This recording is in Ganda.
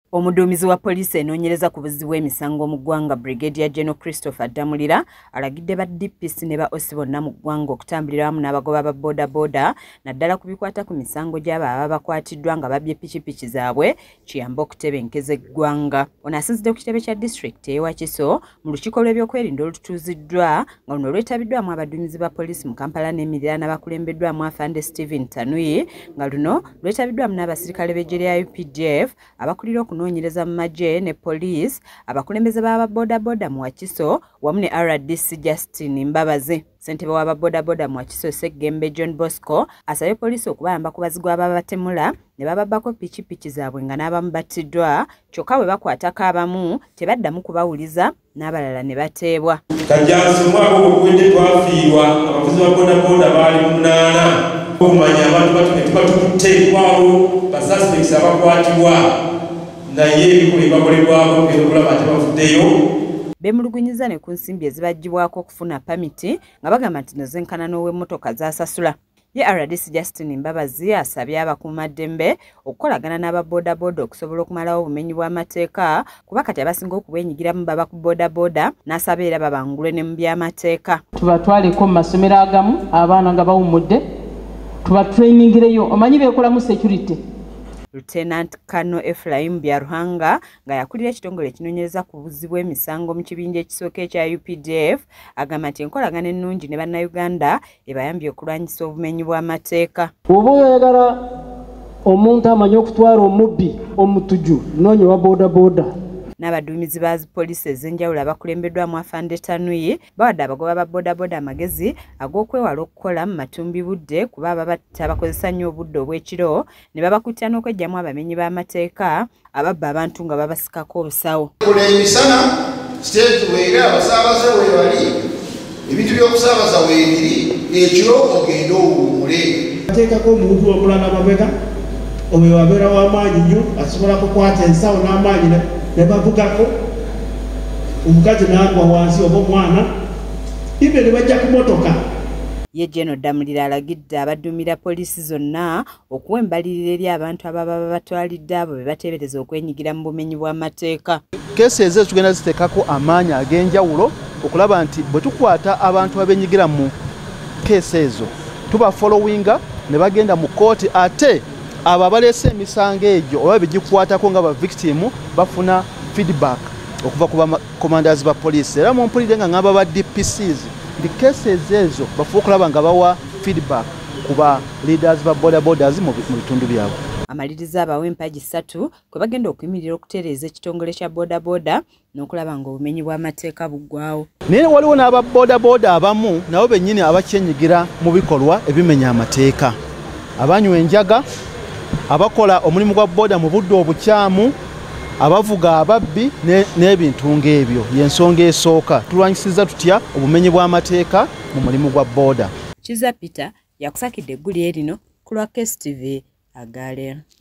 Omuduumizi wa poliisi enoonyereza ku buzzi bw'emisango mu ggwanga Brigadier General Christopher Damulira alagidde ba DPS ne ba OC bonna mu ggwanga okutambulira wamu n'abagoba ba bodaboda naddala ku bikwata ku misango gy'abo ababa bakwatiddwa nga babbye ppikipiki zaabwe kiyamba okutebenkeza eggwanga. Ono asinzidde ku kitebe kya disitulikiti ey'e Wakiso mu lukiiko lw'ebyokwerinda olutuuziddwa nga luno lwetabiddwamu abaduumizi ba poliisi mu Kampala n'emiriraano abakulembeddwamu Afande Stephen Tanui nga luno lwetabiddwamu n'abasirikale b'eggye lya UPDF abakulira okunoonyereza mu magye ne poliisi abakulembeze b'aba bodaboda mu Wakiso wamu ne RDC Justin Mbabazi. Ssentebe w'aba bodaboda mu Wakiso Ssegembe John Bosco asabye poliisi okubayamba ku bazigu ababatemula ne bababbako ppikipiki zaabwe nga n'abamu battiddwa kyokka bwe bakwatako abamu tebaddamu kubawuliza n'abalala ne bateebwa. Kajjansi omwaka ogw'edde twafiirwa abavuzi ba bodaboda baali 8 okumanya abantu batukutte kwawo basasipekisi abakwatibwa naye ebikulu ebibakolebwako kugenda okulaba nti bavuddeyo. Beemulugunyiza ne ku nsimbi ezibaggyibwako okufuna pamiti nga bagamba nti nozenkana n'ow'emmotoka zasasula. Ye RDC Justin Mbabazi asabye abakuumaddembe okukolagana n'aba bodaboda okusobola okumalawo obumenyi bw'amateeka kuba kati abasinga okubwenyigiramu baba ku bodaboda n'asaba era babangulwe ne mu by'amateeka. Tubatwaleko mu masomero agamu abaana nga bawummudde tubatrayiningireyo omanyi beekolamu security. Lieutenant Colonel Ephraim Byaruhanga nga yakulira ekitongole ekinoonyereza ku buzzi bw'emisango mu kibinja ekisooka ekya UPDF agamba nti enkolagana ennungi ne bannayuganda ebayambye okulwanyisa obumenyi bw'amateeka. Oba oyagala omuntu amanyi okutwala omubbi omutuju noonya wa bodaboda. N'abaduumizi ba poliisi ez'enjawulo abakulembeddwamu Afande Tanui bawadde abagoba ba bodaboda amagezi ag'okwewala okukola mu matumbi budde kuba ababatta bakozesa nnyo obudde obw'ekiro ne babakuttira n'okweggyamu abamenyi b'amateeka ababba abantu nga babasikako obusawo. Kola emisana siteeti weera abasaabaze weebali ebintu by'okusaabaza weebiri ekiro ogende owummule. Ateekako omuntu omulala mabega oyo abeera w'amaanyi nnyo asobola kukwata ensawo n'amaanyi ne bavugako omukazi n'agwa wansi oba omwana ibe ne bajja ku mmotoka. Ye General Damulira alagidde abaduumira poliisi zonna okuwa embalirira eri abantu ababa babatwalidde abo be bateebereza okwenyigira mu bumenyi bw'amateeka. Keesi ezo tugenda ziteekako amaanyi ag'enjawulo okulaba nti bwe tukwata abantu abenyigira mu keesi ezo tuba followinga ne bagenda mu kooti ate abo abaleese emisango egyo oba begikwatako nga ba victim bafuna feedback okuva ku commanders ba poliisi. Era mumpulire nga ngamba ba DPCs ndi cases ezo bafuuka okulaba nga bawa feedback ku ba leaders ba bodabodas mu bitundu byabwe. Amaliriza abawa empagi 3 kwe bagenda okuyimirira okutereeza ekitongole kya bodaboda n'okulaba nga obumenyi bw'amateeka buggwawo. Naye waliwo n'aba bodaboda abamu nabo bennyini abakyenyigira mu bikolwa ebimenya amateeka, abanywa enjaga, abakola omulimu gwa boda mu budde obukyamu, abavuga ababbi n'ebintu ng'ebyo. Y'ensonga esooka tulwanyisiza tutya obumenyi bw'amateeka mu mulimu gwa boda. Kiza Peter yakusakidde eggulu erino ku lwa KSTV Agaleero.